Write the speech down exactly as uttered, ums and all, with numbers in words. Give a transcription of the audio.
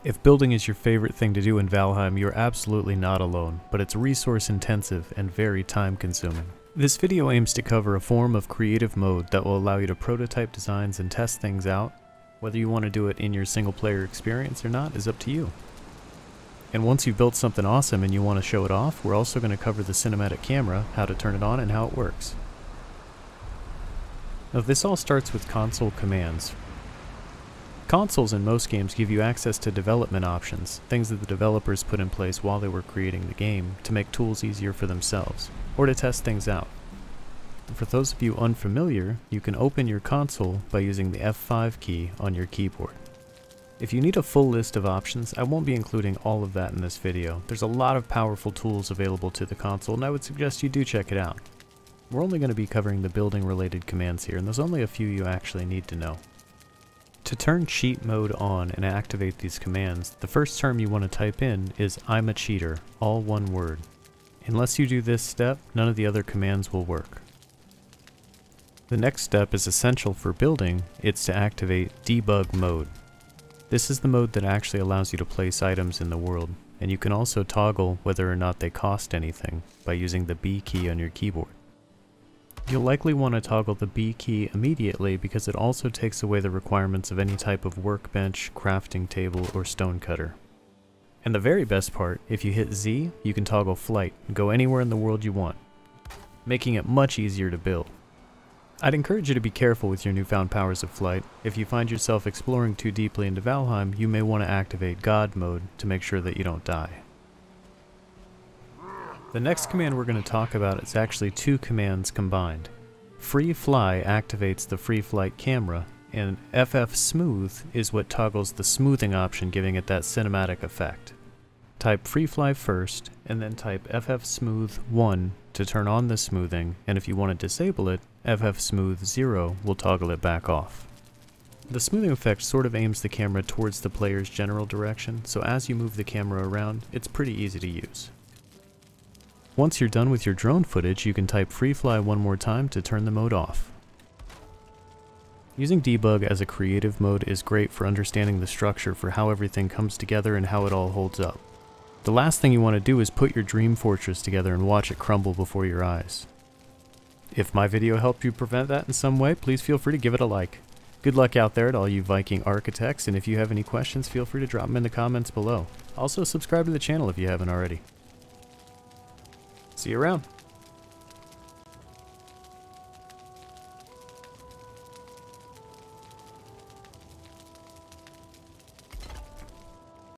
If building is your favorite thing to do in Valheim, you're absolutely not alone, but it's resource intensive and very time consuming. This video aims to cover a form of creative mode that will allow you to prototype designs and test things out. Whether you want to do it in your single player experience or not is up to you. And once you've built something awesome and you want to show it off, we're also going to cover the cinematic camera, how to turn it on, and how it works. Now this all starts with console commands. Consoles in most games give you access to development options, things that the developers put in place while they were creating the game to make tools easier for themselves, or to test things out. And for those of you unfamiliar, you can open your console by using the F five key on your keyboard. If you need a full list of options, I won't be including all of that in this video. There's a lot of powerful tools available to the console, and I would suggest you do check it out. We're only going to be covering the building related commands here, and there's only a few you actually need to know. To turn cheat mode on and activate these commands, the first term you want to type in is imacheater, all one word. Unless you do this step, none of the other commands will work. The next step is essential for building. It's to activate debug mode. This is the mode that actually allows you to place items in the world, and you can also toggle whether or not they cost anything by using the B key on your keyboard. You'll likely want to toggle the B key immediately because it also takes away the requirements of any type of workbench, crafting table, or stonecutter. And the very best part, if you hit Z, you can toggle flight and go anywhere in the world you want, making it much easier to build. I'd encourage you to be careful with your newfound powers of flight. If you find yourself exploring too deeply into Valheim, you may want to activate God mode to make sure that you don't die. The next command we're going to talk about is actually two commands combined. freefly activates the free flight camera, and ffsmooth is what toggles the smoothing option, giving it that cinematic effect. Type freefly first, and then type ffsmooth one to turn on the smoothing, and if you want to disable it, ffsmooth zero will toggle it back off. The smoothing effect sort of aims the camera towards the player's general direction, so as you move the camera around, it's pretty easy to use. Once you're done with your drone footage, you can type freefly one more time to turn the mode off. Using debug as a creative mode is great for understanding the structure for how everything comes together and how it all holds up. The last thing you want to do is put your dream fortress together and watch it crumble before your eyes. If my video helped you prevent that in some way, please feel free to give it a like. Good luck out there to all you Viking architects, and if you have any questions, feel free to drop them in the comments below. Also, subscribe to the channel if you haven't already. See you around.